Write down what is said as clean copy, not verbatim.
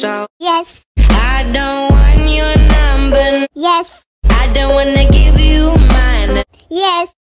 so Yes. I don't want your number. Yes. I don't wanna give you mine. Yes.